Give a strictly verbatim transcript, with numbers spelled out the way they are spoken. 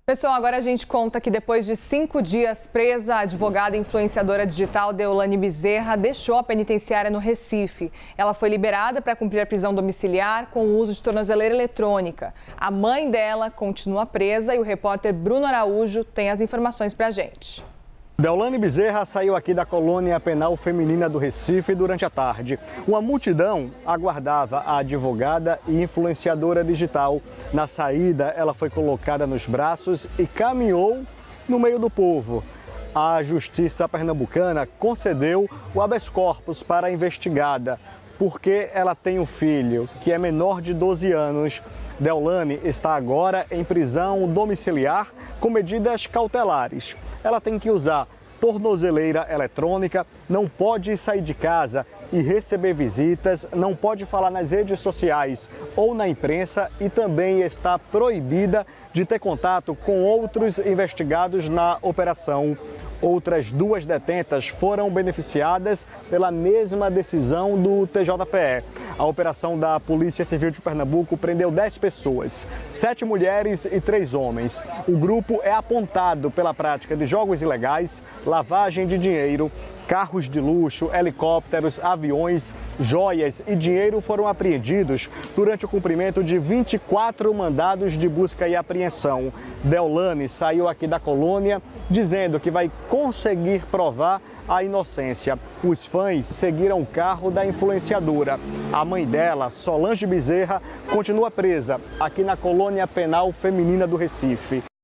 Pessoal, agora a gente conta que depois de cinco dias presa, a advogada e influenciadora digital Deolane Bezerra deixou a penitenciária no Recife. Ela foi liberada para cumprir a prisão domiciliar com o uso de tornozeleira eletrônica. A mãe dela continua presa e o repórter Bruno Araújo tem as informações para a gente. Deolane Bezerra saiu aqui da colônia penal feminina do Recife durante a tarde. Uma multidão aguardava a advogada e influenciadora digital. Na saída, ela foi colocada nos braços e caminhou no meio do povo. A Justiça Pernambucana concedeu o habeas corpus para a investigada, porque ela tem um filho que é menor de doze anos. Deolane está agora em prisão domiciliar com medidas cautelares. Ela tem que usar tornozeleira eletrônica, não pode sair de casa e receber visitas, não pode falar nas redes sociais ou na imprensa e também está proibida de ter contato com outros investigados na operação. Outras duas detentas foram beneficiadas pela mesma decisão do T J P E. A operação da Polícia Civil de Pernambuco prendeu dez pessoas, sete mulheres e três homens. O grupo é apontado pela prática de jogos ilegais, lavagem de dinheiro, carros de luxo, helicópteros, aviões, joias e dinheiro foram apreendidos durante o cumprimento de vinte e quatro mandados de busca e apreensão. Deolane saiu aqui da colônia dizendo que vai conseguir provar a inocência. Os fãs seguiram o carro da influenciadora. A mãe dela, Solange Bezerra, continua presa aqui na colônia penal feminina do Recife.